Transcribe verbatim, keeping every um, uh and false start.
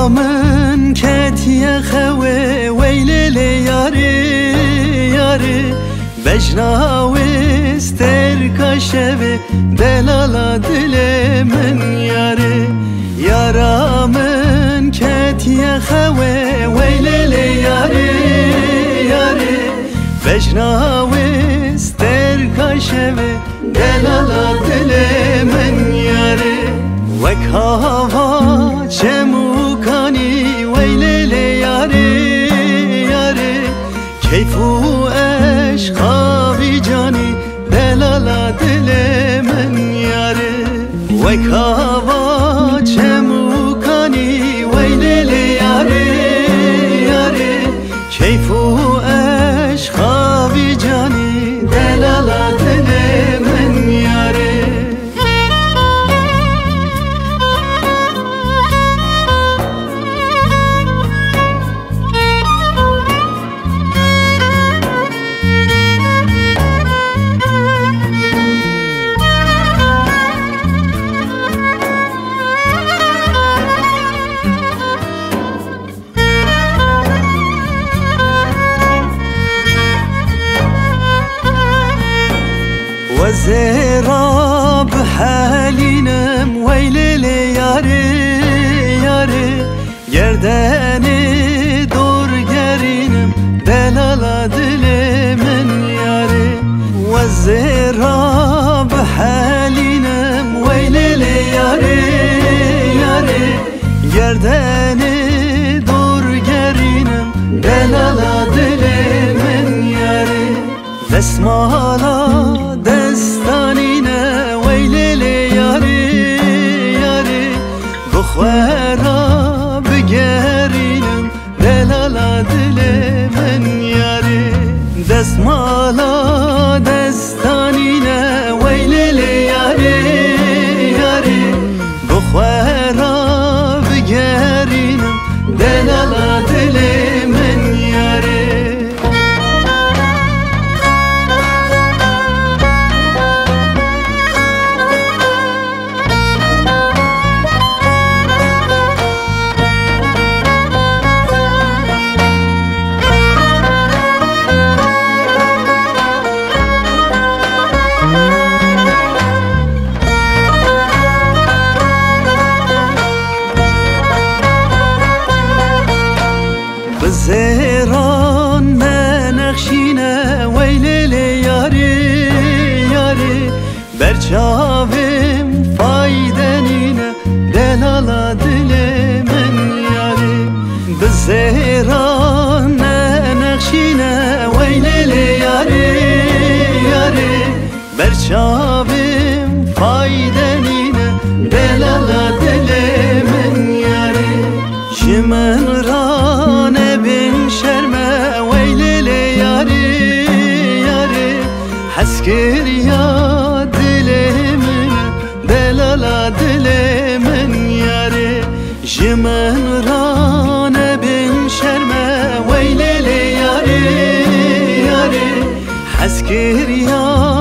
من کتیه خوه ویل یاری یاری بجناوستر کشوه دلالا دل من یاری یارا من کتیه خوه ویل یاری یاری بجناوستر کشوه دلالا دل من یاری وک هوا چموکانی ویل یاری یاری کیفو عشقاوی جانی دلالا دل من یاری وک هوا چموکانی ویل یاری یاری کیفو عشقاوی جانی دلالا دل من یاری وزراب حالینم ویل یاری یاری گردنی دور گرینم دلالا دل من یاری وزراب حالینم ویل یاری یاری گردنی دور گرینم دلالا دل من یاری دسمالا دستانینه ویل یاری یاری بخورا بگرینم دلالا دل من یاری دستمالا دستانینه ویل یاری یاری بخورا بگرینم دلالا دل من یاری زیران منخشینه ویل یاری یاری برچاویم فایدنینه دلالا دل من یاری بزیران منخشینه ویل یاری یاری برچاویم فایدنینه دلالا دل من یاری شمن رانه بین شرمه ویل یاری یاری حسکر یا دل من دلالا دل من یاری شمن رانه بین شرمه ویل یاری یاری حسکر یا